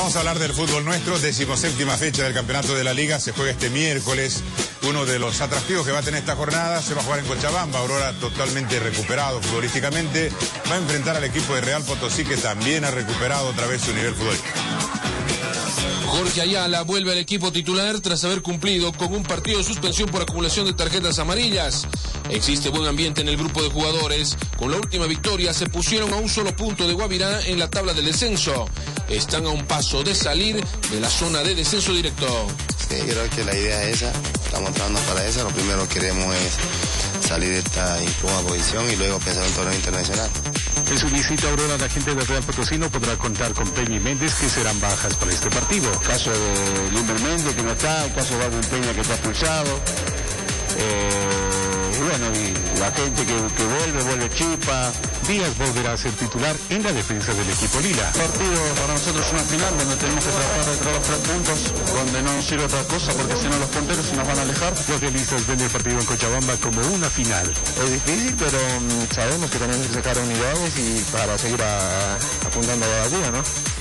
Vamos a hablar del fútbol nuestro, 17ª fecha del campeonato de la Liga, se juega este miércoles. Uno de los atractivos que va a tener esta jornada se va a jugar en Cochabamba. Aurora totalmente recuperado futbolísticamente. Va a enfrentar al equipo de Real Potosí, que también ha recuperado otra vez su nivel futbolístico. Jorge Ayala vuelve al equipo titular tras haber cumplido con un partido de suspensión por acumulación de tarjetas amarillas. Existe buen ambiente en el grupo de jugadores. Con la última victoria se pusieron a un solo punto de Guavirá en la tabla del descenso. Están a un paso de salir de la zona de descenso directo. Sí, creo que la idea es esa. Estamos trabajando para eso. Lo primero que queremos es salir de esta incómoda posición y luego pensar en un torneo internacional. En su visita a Aurora, la gente de Real Potosí no podrá contar con Peña y Méndez, que serán bajas para este partido. El caso de Limber Méndez, que no está, el caso de Darwin Peña, que está expulsado. Y bueno, y la gente que vuelve Chipa. Díaz volverá a ser titular en la defensa del equipo Lila. El partido para nosotros es una final donde tenemos que tratar de traer los 3 puntos, donde no nos sirve otra cosa porque si no los punteros se nos van a alejar. Los realistas ven el partido en Cochabamba como una final. Es difícil, pero sabemos que tenemos que sacar unidades y para seguir apuntando a la liga, ¿no?